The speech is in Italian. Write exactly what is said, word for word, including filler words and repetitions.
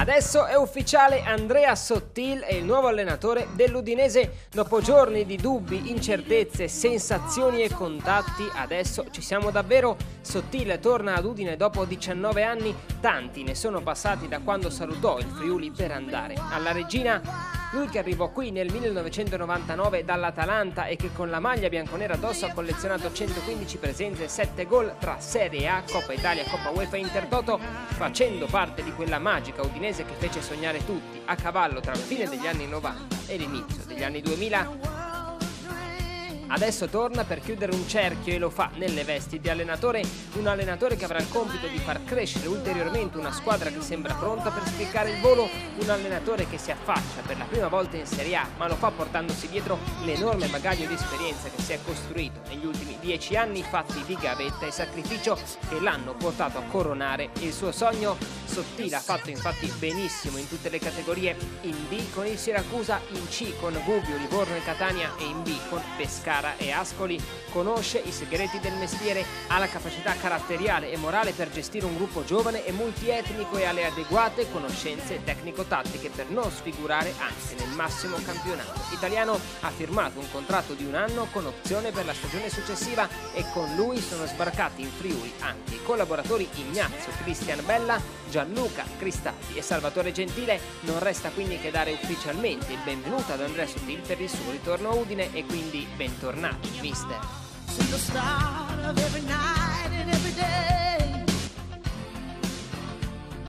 Adesso è ufficiale, Andrea Sottil è il nuovo allenatore dell'Udinese. Dopo giorni di dubbi, incertezze, sensazioni e contatti, adesso ci siamo davvero. Sottil torna ad Udine dopo diciannove anni, tanti ne sono passati da quando salutò il Friuli per andare alla Regina. Lui che arrivò qui nel millenovecentonovantanove dall'Atalanta e che con la maglia bianconera addosso ha collezionato centoquindici presenze e sette gol tra Serie A, Coppa Italia, Coppa UEFA e Intertoto, facendo parte di quella magica Udinese che fece sognare tutti a cavallo tra la fine degli anni novanta e l'inizio degli anni duemila. Adesso torna per chiudere un cerchio e lo fa nelle vesti di allenatore, un allenatore che avrà il compito di far crescere ulteriormente una squadra che sembra pronta per spiccare il volo, un allenatore che si affaccia per la prima volta in Serie A, ma lo fa portandosi dietro l'enorme bagaglio di esperienza che si è costruito negli ultimi dieci anni fatti di gavetta e sacrificio che l'hanno portato a coronare il suo sogno. Sottil ha fatto infatti benissimo in tutte le categorie, in B con il Siracusa, in C con Gubbio, Livorno e Catania e in B con Pescara e Ascoli. Conosce i segreti del mestiere, ha la capacità caratteriale e morale per gestire un gruppo giovane e multietnico e ha le adeguate conoscenze tecnico-tattiche per non sfigurare anche nel massimo campionato italiano. Ha firmato un contratto di un anno con opzione per la stagione successiva e con lui sono sbarcati in Friuli anche i collaboratori Ignazio Cristian Bella, Gianluca Cristati e Salvatore Gentile. Non resta quindi che dare ufficialmente il benvenuto ad Andrea Sottil per il suo ritorno a Udine e quindi bentornato, mister.